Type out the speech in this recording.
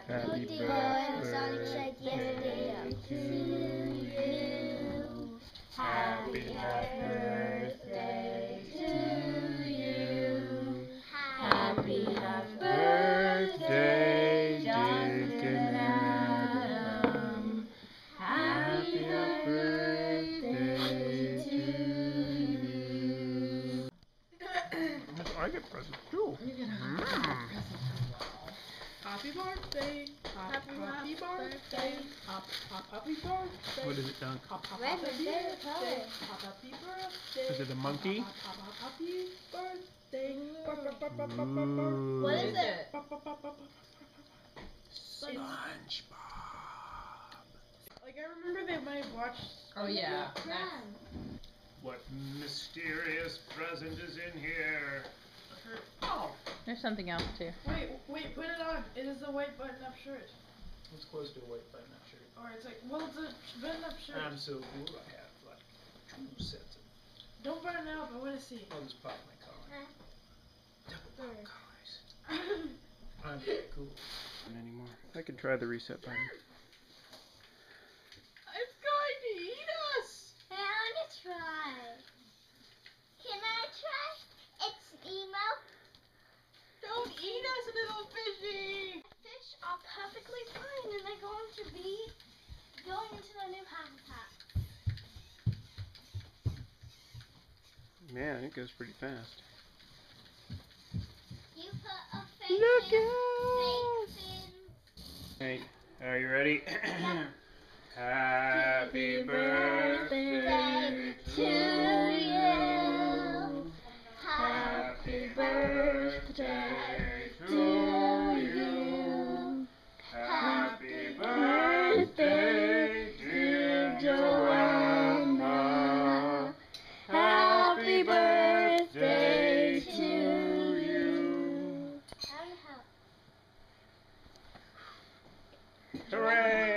Happy birthday to you. Happy birthday to you. Happy birthday, Dick and Adam. Happy birthday to you. I get presents too. You get a present. Happy birthday. Happy birthday. Happy birthday. What is it, Dunk? Red is favorite color. Happy birthday. Is it a monkey? Happy birthday. Ooh. What is it? SpongeBob. Like, I remember they might have watched. Oh yeah. What mysterious present is in here? Oh. There's something else too. Wait, put it on. It is a white button-up shirt. It's close to a white button-up shirt. Or it's like, well, it's a button-up shirt. I'm so cool. I have like 2 sets of. Don't burn it out. I want to see. I'll just pop my collar. Double pop collars. I'm cool. Anymore. I can try the reset button. It's going to eat us. I want to try. Can I try? It's emo. Don't eat us, little fishy. Fish are perfectly fine, and they're going to be going into their new habitat. Man, it goes pretty fast. You put a fake Look fin. out! Fake fin. Hey, are you ready? Happy birthday to you. Happy birthday to you. Happy birthday, dear Joanna. Happy birthday to you. Hooray!